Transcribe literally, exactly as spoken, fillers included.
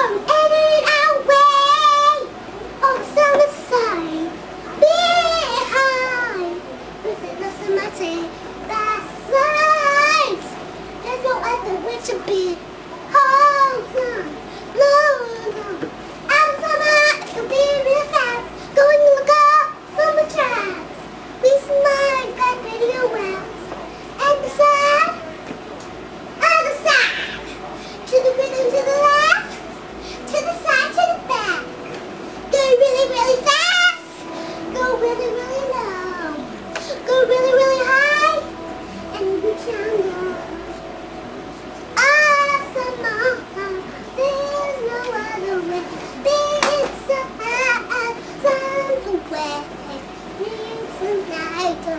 headed away on the summer side. Behind, listen, listen, my take that sight. There's no other way to be. Hold on, no, no. Out of summer, it can be real fast. Going in the car, summer tracks. We smile, got radio wells. And the side, other side. To the rhythm, to the left. To the side, to the back. Go really, really fast. Go really, really low. Go really, really high. And reach down low. Awesome, there's no other way. It's a high, somewhere. It's a night.